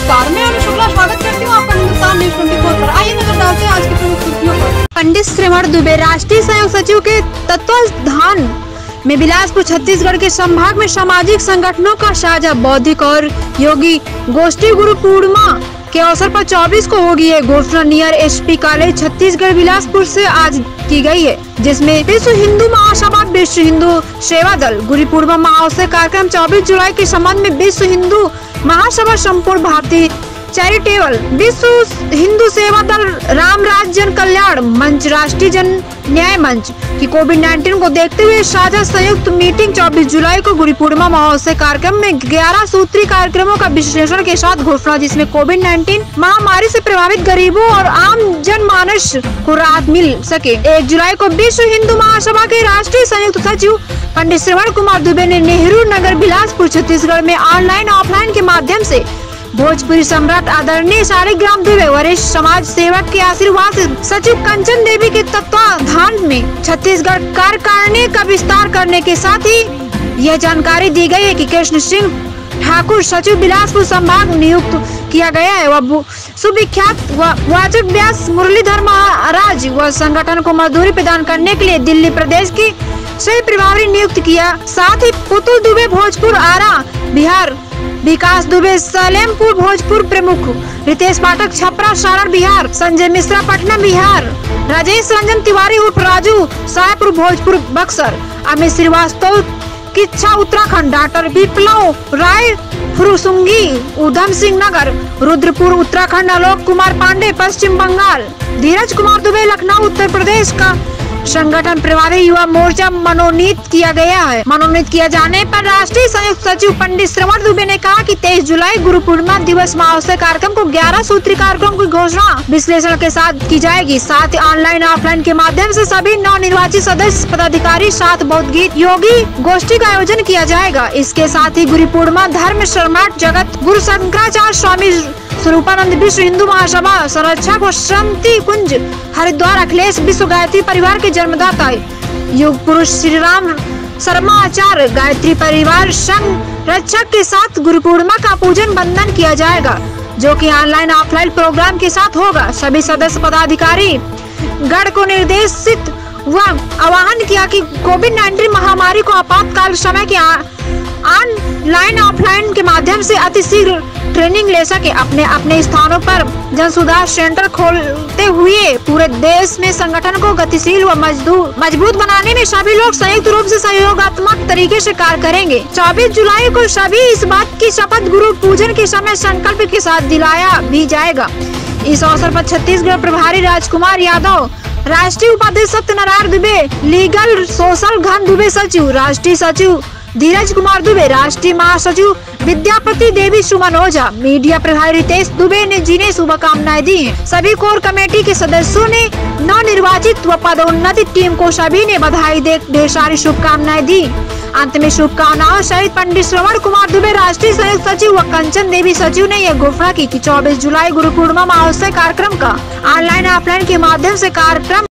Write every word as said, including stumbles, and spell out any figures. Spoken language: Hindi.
नमस्कार, मैं अनु शुक्ला स्वागत करती हूँ आपका हिंदुस्तान न्यूज़ चौबीस पर। आइए नजर डालते हैं आज की प्रमुख सुर्खियों पर। पंडित श्रवण दुबे राष्ट्रीय संयोग सचिव के तत्वावधान में बिलासपुर छत्तीसगढ़ के संभाग में सामाजिक संगठनों का साझा बौद्धिक और योगी गोष्ठी गुरु पूर्णिमा के अवसर पर चौबीस को होगी ये घोषणा near SP college Chhattisgarh Bilaspur से आज की गई है, जिसमें विश्व हिंदू महासभा, विश्व हिंदू सेवा दल गुरु पूर्णिमा महोत्सव कार्यक्रम चौबीस जुलाई के संबंध में विश्व हिंदू महासभा, संपूर्ण भारतीय चैरिटेबल, विश्व हिंदू सेवा दल, रामराज जन कल्याण मंच, राष्ट्रीय जन न्याय मंच की कोविड नाइन्टीन को देखते हुए साझा संयुक्त मीटिंग चौबीस जुलाई को गुरु पूर्णिमा महोत्सव कार्यक्रम में ग्यारह सूत्री कार्यक्रमों का विश्लेषण के साथ घोषणा, जिसमें कोविड नाइन्टीन महामारी से प्रभावित गरीबों और आम जनमानस को राहत मिल सके। एक जुलाई को विश्व हिंदू महासभा के राष्ट्रीय संयुक्त सचिव पंडित श्रवण कुमार दुबे ने नेहरू नगर बिलासपुर छत्तीसगढ़ में ऑनलाइन ऑफलाइन के माध्यम से भोजपुरी सम्राट आदरणीय शालिग्राम दुबे वरिष्ठ समाज सेवक के आशीर्वाद से सचिव कंचन देवी के तत्वाधान में छत्तीसगढ़ कार्यकारिणी का विस्तार करने के साथ ही यह जानकारी दी गई है कि कृष्ण सिंह ठाकुर सचिव बिलासपुर संभाग नियुक्त किया गया है। वह सुविख्यात वाचक व्यास मुरलीधर महाराज व संगठन को मजदूरी प्रदान करने के लिए दिल्ली प्रदेश की सही प्रभारी नियुक्त किया। साथ ही पुतुल दुबे भोजपुर आरा बिहार, विकास दुबे सलेमपुर भोजपुर प्रमुख, रितेश पाठक छपरा सारण बिहार, संजय मिश्रा पटना बिहार, राजेश रंजन तिवारी उर्फ राजू सायपुर भोजपुर बक्सर, अमित श्रीवास्तव किच्छा उत्तराखंड, डॉक्टर विप्लव राय फुरुसुंगी उधम सिंह नगर रुद्रपुर उत्तराखंड, आलोक कुमार पांडे पश्चिम बंगाल, धीरज कुमार दुबे लखनऊ उत्तर प्रदेश का संगठन प्रभारी युवा मोर्चा मनोनीत किया गया है। मनोनीत किया जाने पर राष्ट्रीय संयुक्त सचिव पंडित श्रवण दुबे ने कहा कि तेईस जुलाई गुरु पूर्णिमा दिवस महोत्सव कार्यक्रम को ग्यारह सूत्री कार्यक्रम की घोषणा विश्लेषण के साथ की जाएगी। साथ ही ऑनलाइन ऑफलाइन के माध्यम से सभी नव निर्वाचित सदस्य पदाधिकारी साथ बौद्ध गीत योगी गोष्ठी का आयोजन किया जाएगा। इसके साथ ही गुरु पूर्णिमा धर्म सम्राट जगत गुरु शंकराचार्य स्वामी स्वरूपानंद विश्व हिंदू महासभा संरक्षक व शांति कुंज हरिद्वार अखिलेश विश्व गायत्री परिवार के जन्मदाता युग पुरुष श्री राम शर्मा आचार्य गायत्री परिवार संघ रक्षक के साथ गुरु पूर्णिमा का पूजन बंदन किया जाएगा, जो कि ऑनलाइन ऑफलाइन प्रोग्राम के साथ होगा। सभी सदस्य पदाधिकारी गण को निर्देशित व आह्वान किया कि कोविड नाइन्टीन महामारी को आपातकाल समय के ऑनलाइन ऑफलाइन के माध्यम से अतिशीघ्र ट्रेनिंग ले सके। अपने अपने स्थानों पर जन सुधार सेंटर खोलते हुए पूरे देश में संगठन को गतिशील व मजबूत बनाने में सभी लोग संयुक्त रूप से सहयोगात्मक तरीके से कार्य करेंगे। चौबीस जुलाई को सभी इस बात की शपथ गुरु पूजन के समय संकल्प के साथ दिलाया भी जाएगा। इस अवसर पर छत्तीसगढ़ प्रभारी राजकुमार यादव, राष्ट्रीय उपाध्यक्ष सत्यनारायण दुबे, लीगल सोशल घन दुबे सचिव, राष्ट्रीय सचिव धीरज कुमार दुबे, राष्ट्रीय महासचिव विद्यापति देवी सुमन ओझा, मीडिया प्रभारी रितेश दुबे ने जिन्हें शुभकामनाएं दी हैं। सभी कोर कमेटी के सदस्यों ने नव निर्वाचित व पदोन्नति टीम को सभी ने बधाई दे ढेर सारी शुभकामनाएं दी। अंत में शुभकामनाओं सहित पंडित श्रवण कुमार दुबे राष्ट्रीय संयुक्त सचिव व कंचन देवी सचिव ने यह घोषणा की कि चौबीस जुलाई गुरु पूर्णिमा महोत्सव कार्यक्रम का ऑनलाइन ऑफलाइन के माध्यम से कार्यक्रम